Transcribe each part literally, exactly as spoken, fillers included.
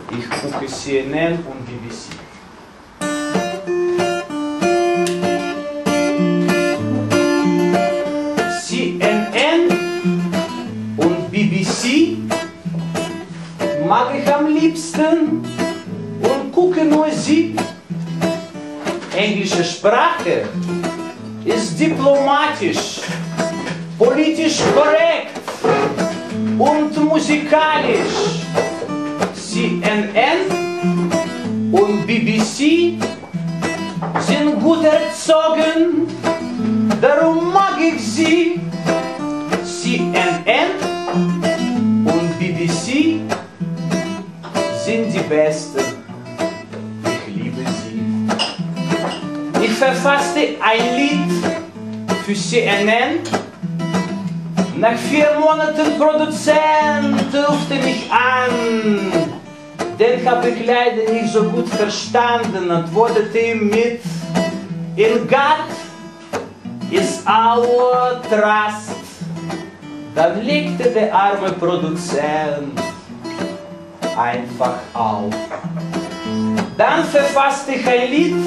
Ich gucke C N N und B B C. C N N und B B C mag ich am liebsten und gucke nur sie. Englische Sprache ist diplomatisch, politisch korrekt und musikalisch. C N N und B B C sind gut erzogen, darum mag ich sie. C N N und B B C sind die Besten, ich liebe sie. Ich verfasste ein Lied für C N N. Nach vier Monaten Produzent rufte mich an. Den habe ich leider nicht so gut verstanden, antwortete ihm mit: In God is our trust. Dann legte der arme Produzent einfach auf. Dann verfasste ich ein Lied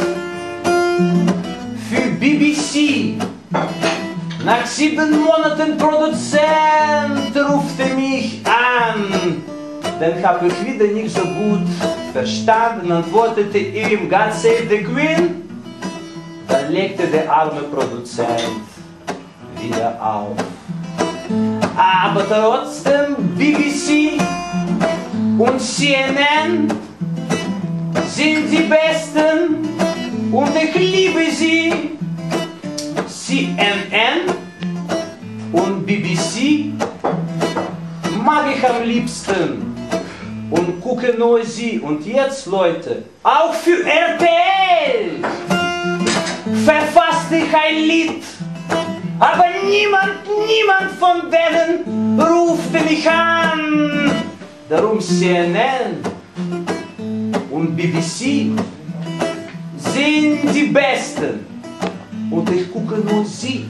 für B B C. Nach sieben Monaten Produzent rufte mich an. Dann habe ich wieder nicht so gut verstanden, antwortete ihm: God save the Queen. Dann legte der arme Produzent wieder auf. Aber trotzdem B B C und C N N sind die Besten und ich liebe sie. C N N und B B C mag ich am liebsten und gucke nur sie. Und jetzt, Leute, auch für R T L verfasste ich ein Lied, aber niemand, niemand von denen rufte mich an. Darum C N N und B B C sind die Besten und ich gucke nur sie.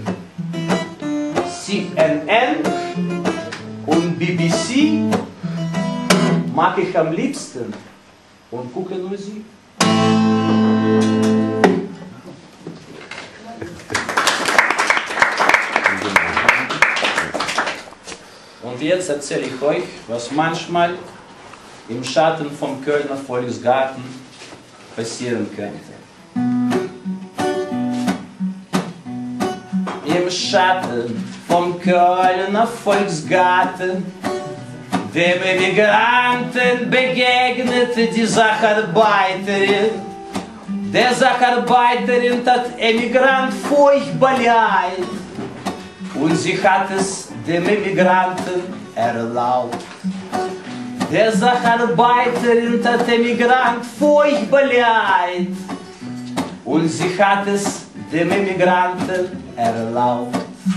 C N N und B B C mag ich am liebsten und gucke nur sie. Und jetzt erzähle ich euch, was manchmal im Schatten vom Kölner Volksgarten passieren könnte. Im Schatten vom Kölner Volksgarten dem Emigranten begegnete die Sacharbeiterin. Der Sacharbeiterin tat Emigrant furchtbar leid und sie hat es dem Emigranten erlaubt. Der Sacharbeiterin tat Emigrant furchtbar leid und sie hat es dem Emigranten erlaubt.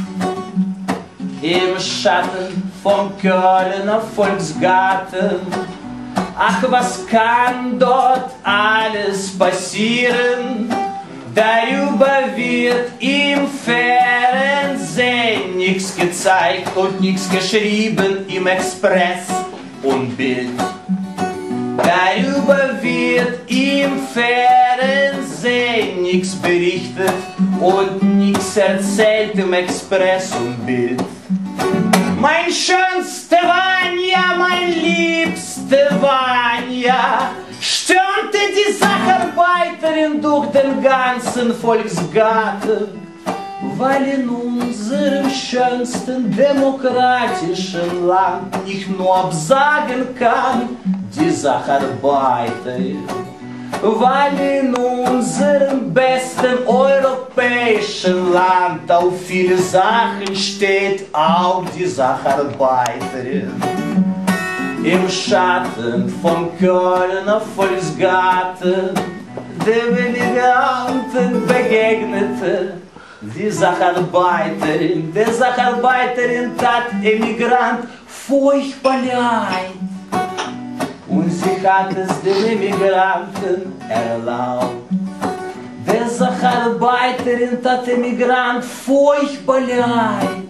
Im Schatten vom Kölner Volksgarten, ach, was kann dort alles passieren? Darüber wird im Fernsehen nichts gezeigt und nichts geschrieben im Express und Bild. Darüber wird im Fernsehen nichts berichtet und nichts erzählt im Express und Bild. Mein schönste Vanya, mein liebste Vanya, stürmte die Sacharbeiterin durch den ganzen Volksgarten, weil in unserem schönsten demokratischen Land nicht nur absagen kann die Sacharbeiterin, weil in unserem besten europäischen Land auf viele Sachen steht auch die Sacharbeiterin. Im Schatten vom Kölner Volksgarten dem Emigranten begegnete die Sacharbeiterin. Der Sacharbeiterin tat Emigrant furchtbar leid und sie hat es dem Emigranten erlaubt. Der Sacharbeiterin tat Emigrant furchtbar leid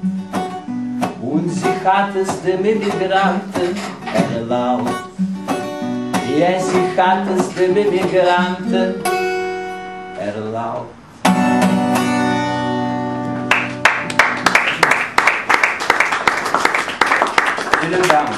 und sie hat es dem Emigranten erlaubt. Ja, sie hat es dem Immigranten erlaubt. Vielen Dank.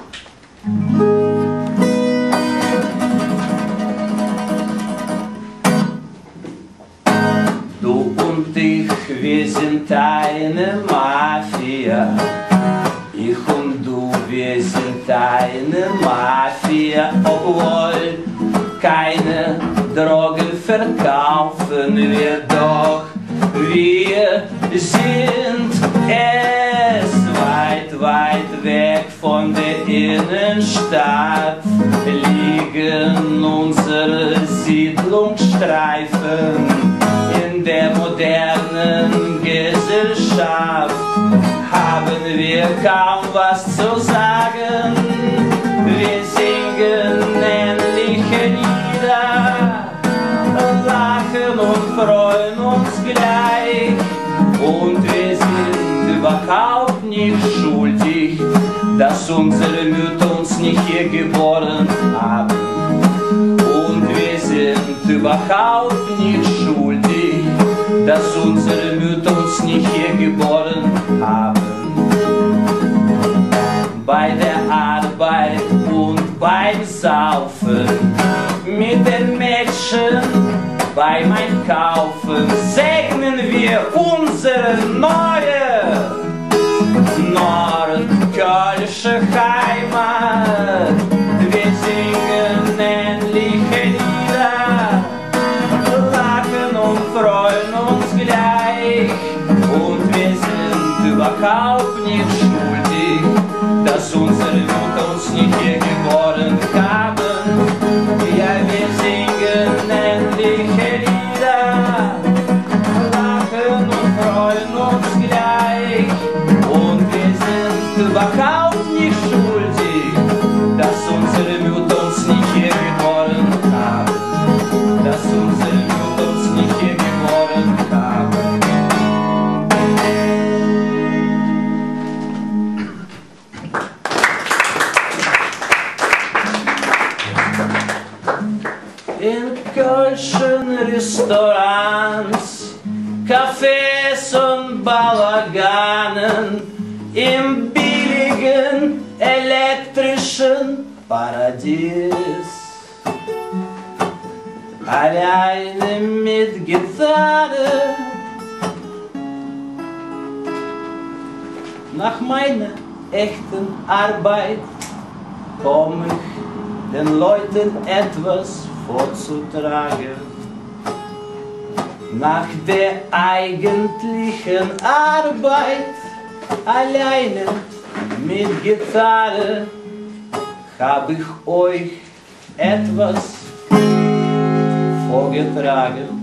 Du und ich, wir sind eine Mafia. Ich und du, wir sind eine Mafia. Obwohl keine Drogen verkaufen wir, doch wir sind es. Weit, weit weg von der Innenstadt liegen unsere Siedlungsstreifen. In der modernen Gesellschaft haben wir kaum was zu sagen. Wir singen ähnliche Lieder, lachen und freuen uns gleich. Und wir sind überhaupt nicht schuldig, dass unsere Mütter uns nicht hier geboren haben. Und wir sind überhaupt nicht schuldig, dass unsere Mütter uns nicht hier geboren haben. Bei der Arbeit und beim Saufen, mit den Mädchen beim Einkaufen segnen wir unsere neue nordkölsche Heimat. Wir singen ähnliche Lieder, lachen und freuen uns gleich. Und wir sind überhaupt nicht schuldig, dass unsere Mütter uns nicht hier geboren haben. Ja, wir singen ähnliche Lieder, lachen und freuen uns gleich. Und wir sind überhaupt nicht schuldig, dass unsere Mütter uns nicht hier geboren haben. Dass unsere Mütter uns nicht hier geboren haben. In kölschen Restaurants, Cafés und Balaganen, im billigen elektrischen Paradies, alleine mit Gitarre. Nach meiner echten Arbeit komm ich den Leuten etwas vorzutragen. Nach der eigentlichen Arbeit, alleine mit Gitarre, hab ich euch etwas vorgetragen.